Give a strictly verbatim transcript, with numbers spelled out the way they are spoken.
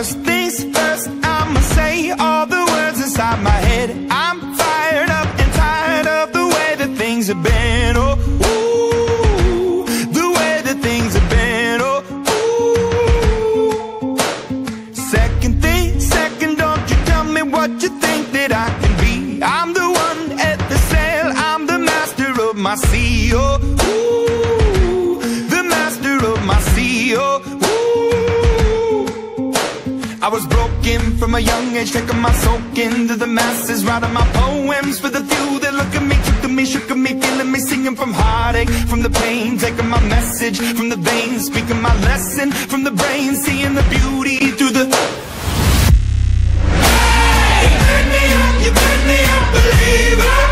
First things first, I'ma say all the words inside my head. I'm fired up and tired of the way that things have been. Oh, ooh, the way that things have been. Oh, ooh. Second thing, second, don't you tell me what you think that I can be. I'm the one at the sail, I'm the master of my sea. Oh, ooh, the master of my sea. Oh, I was broken from a young age, taking my soak into the masses, writing my poems for the few that look at me, took to me, shook at me, feeling me, singing from heartache, from the pain, taking my message from the veins, speaking my lesson from the brain, seeing the beauty through the... Hey, you turn me up, you turn me up, believer.